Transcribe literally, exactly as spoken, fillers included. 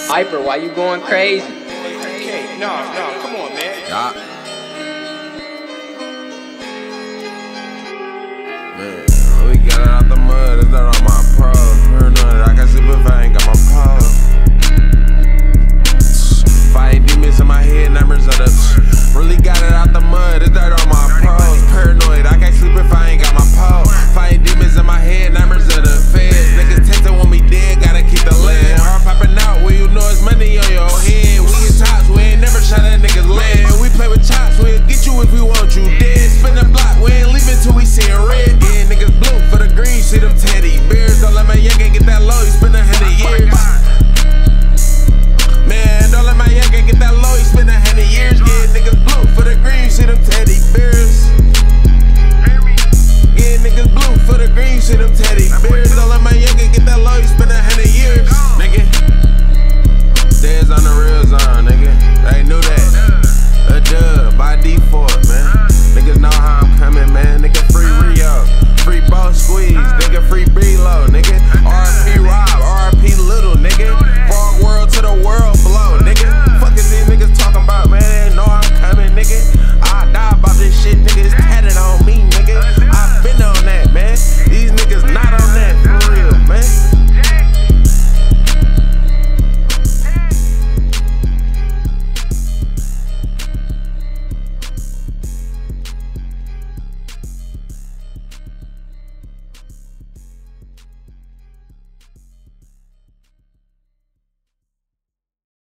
Hyper, why you going crazy? Okay, no, no, come on, man. Yeah. Man, we got it out the mud, it's not on my pro. Heard none that I can sip if I ain't got my pole.